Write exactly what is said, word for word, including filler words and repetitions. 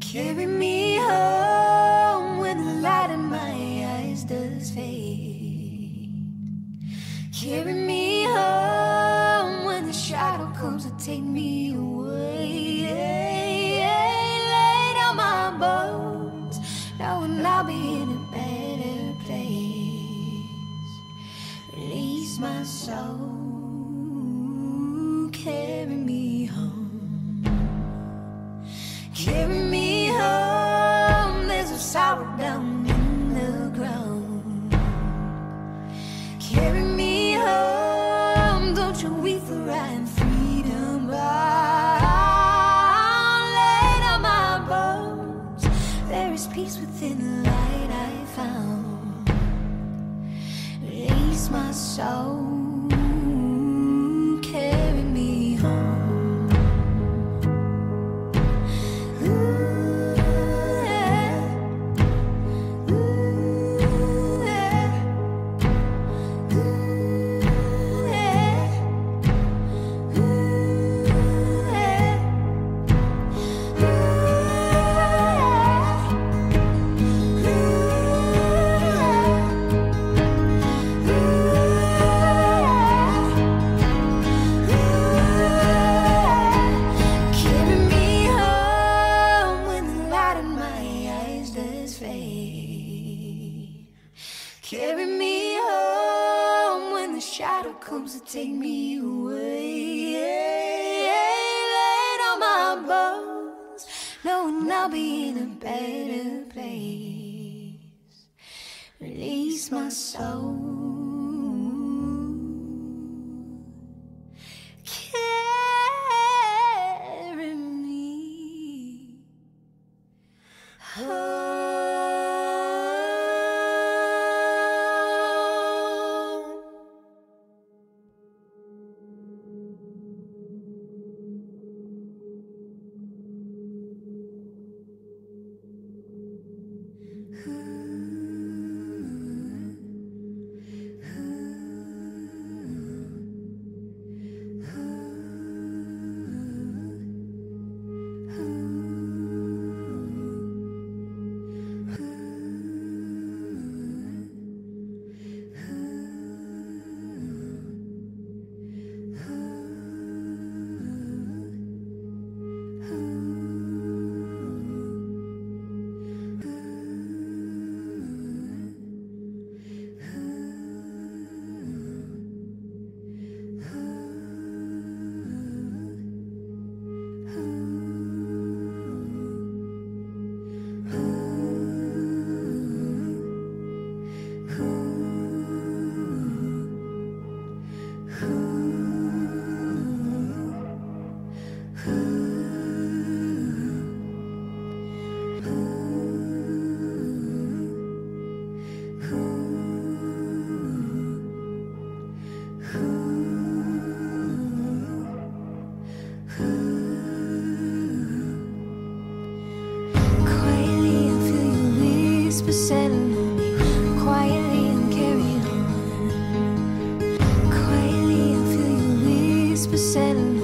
Carry me home when the light in my eyes does fade. Carry me home when the shadow comes to take me away. Lay down my bones, knowing I'll be in a better place. Release my soul, carry me home. Carry me home, there's a sorrow down in the ground. Carry me home, don't you weep for I am freedom bound. Lay down my bones, there is peace within the light I found. Release my soul, carry me home. Carry me home when the shadow comes to take me away. Lay down my bones, knowing I'll be in a better place. Release my soul, carry me home. Settling on me, quietly I'm carrying on. Quietly I feel your whisper settling on me.